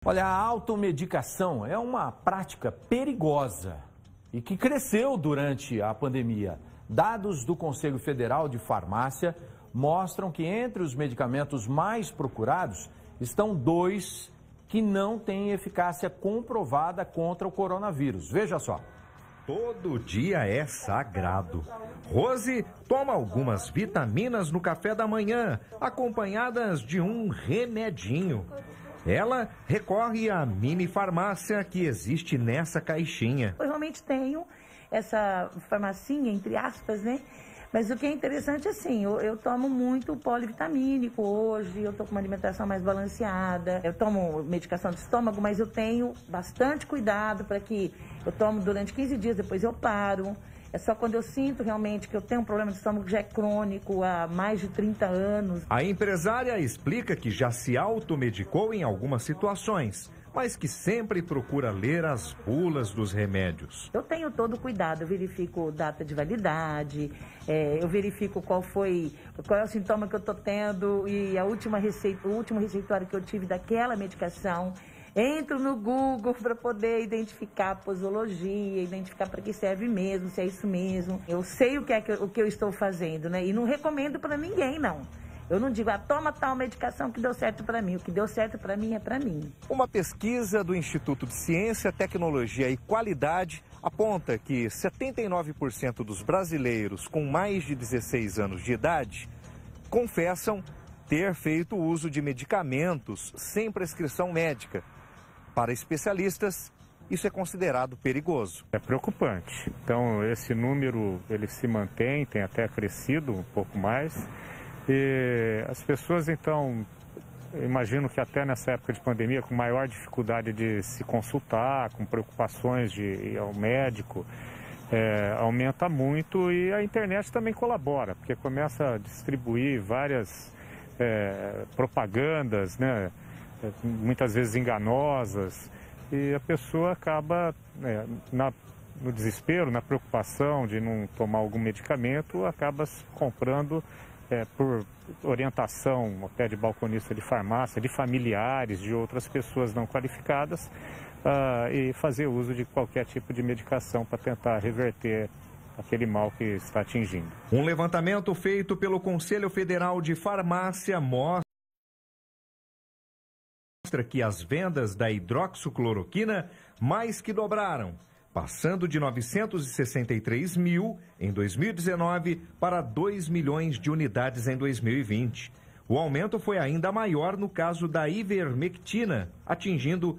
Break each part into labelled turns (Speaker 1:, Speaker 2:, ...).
Speaker 1: Olha, a automedicação é uma prática perigosa e que cresceu durante a pandemia. Dados do Conselho Federal de Farmácia mostram que entre os medicamentos mais procurados estão 2 que não têm eficácia comprovada contra o coronavírus. Veja só.
Speaker 2: Todo dia é sagrado. Rose toma algumas vitaminas no café da manhã, acompanhadas de um remedinho. Ela recorre à mini farmácia que existe nessa caixinha.
Speaker 3: Eu realmente tenho essa farmacinha, entre aspas, né? Mas o que é interessante, assim, eu tomo muito polivitamínico hoje, eu tô com uma alimentação mais balanceada, eu tomo medicação de estômago, mas eu tenho bastante cuidado para que eu tomo durante 15 dias, depois eu paro. É só quando eu sinto realmente que eu tenho um problema de estômago que já é crônico há mais de 30 anos.
Speaker 2: A empresária explica que já se automedicou em algumas situações, mas que sempre procura ler as bulas dos remédios.
Speaker 3: Eu tenho todo o cuidado, eu verifico data de validade, eu verifico qual é o sintoma que eu estou tendo e a última receita, o último receituário que eu tive daquela medicação. Entro no Google para poder identificar a posologia, identificar para que serve mesmo, se é isso mesmo. Eu sei o que eu estou fazendo, né? E não recomendo para ninguém, não. Eu não digo, toma tal medicação que deu certo para mim. O que deu certo para mim é para mim.
Speaker 2: Uma pesquisa do Instituto de Ciência, Tecnologia e Qualidade aponta que 79% dos brasileiros com mais de 16 anos de idade confessam ter feito uso de medicamentos sem prescrição médica. Para especialistas, isso é considerado perigoso.
Speaker 4: É preocupante. Então, esse número ele se mantém, tem até crescido um pouco mais. E as pessoas, então, imagino que até nessa época de pandemia, com maior dificuldade de se consultar, com preocupações de ir ao médico, aumenta muito e a internet também colabora, porque começa a distribuir várias propagandas, né? Muitas vezes enganosas, e a pessoa acaba, no desespero, na preocupação de não tomar algum medicamento, acaba comprando por orientação até de balconista de farmácia, de familiares, de outras pessoas não qualificadas, e fazer uso de qualquer tipo de medicação para tentar reverter aquele mal que está atingindo.
Speaker 2: Um levantamento feito pelo Conselho Federal de Farmácia mostra que as vendas da hidroxicloroquina mais que dobraram, passando de 963 mil em 2019 para 2 milhões de unidades em 2020. O aumento foi ainda maior no caso da ivermectina, atingindo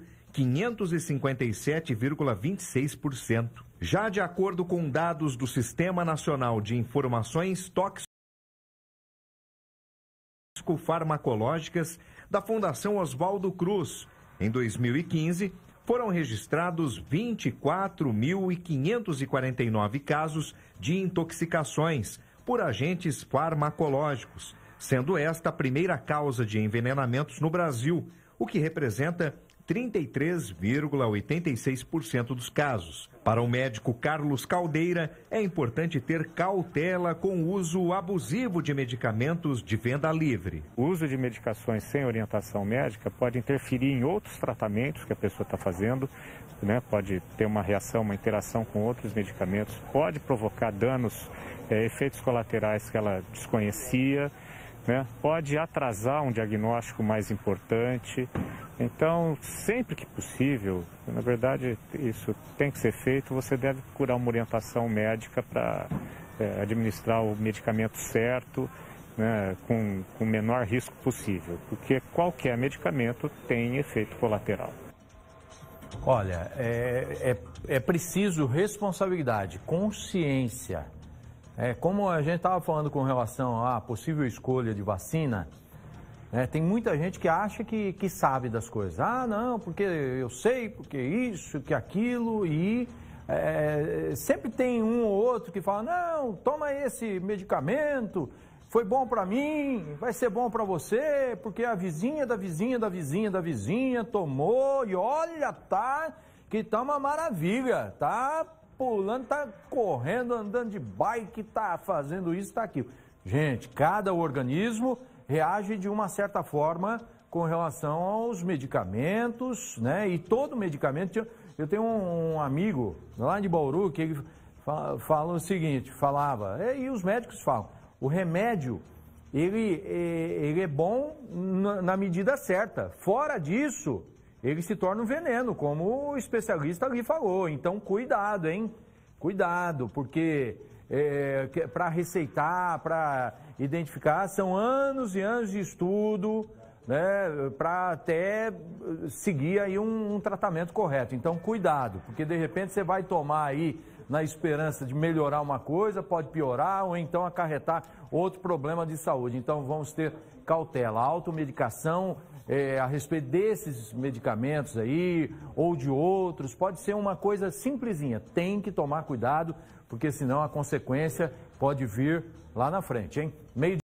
Speaker 2: 557,26%. Já de acordo com dados do Sistema Nacional de Informações Tóxico-Farmacológicas da Fundação Oswaldo Cruz, em 2015, foram registrados 24.549 casos de intoxicações por agentes farmacológicos, sendo esta a primeira causa de envenenamentos no Brasil, o que representa 33,86% dos casos. Para o médico Carlos Caldeira, é importante ter cautela com o uso abusivo de medicamentos de venda livre.
Speaker 4: O uso de medicações sem orientação médica pode interferir em outros tratamentos que a pessoa está fazendo, né? Pode ter uma reação, uma interação com outros medicamentos, pode provocar danos, efeitos colaterais que ela desconhecia, né? Pode atrasar um diagnóstico mais importante. Então, sempre que possível, na verdade, isso tem que ser feito, você deve procurar uma orientação médica para administrar o medicamento certo, né, com o menor risco possível, porque qualquer medicamento tem efeito colateral.
Speaker 1: Olha, é preciso responsabilidade, consciência. Como a gente estava falando com relação à possível escolha de vacina, tem muita gente que acha que sabe das coisas. Não, porque eu sei, porque isso, que aquilo, e sempre tem um ou outro que fala, não, toma esse medicamento, foi bom para mim, vai ser bom para você, porque a vizinha da vizinha da vizinha da vizinha tomou, e olha, que tá uma maravilha, tá pulando, tá correndo, andando de bike, tá fazendo isso, tá aquilo. Gente, cada organismo reage de uma certa forma com relação aos medicamentos, né? E todo medicamento, eu tenho um amigo lá de Bauru que ele fala o seguinte, e os médicos falam, o remédio, ele é bom na medida certa. Fora disso, ele se torna um veneno, como o especialista ali falou. Então, cuidado, hein? Cuidado, porque para receitar, para identificar, são anos e anos de estudo, né, para até seguir aí um tratamento correto. Então, cuidado, porque de repente você vai tomar aí na esperança de melhorar uma coisa, pode piorar ou então acarretar outro problema de saúde. Então, vamos ter cautela. A automedicação a respeito desses medicamentos aí ou de outros, pode ser uma coisa simplesinha. Tem que tomar cuidado, porque senão a consequência pode vir lá na frente, hein?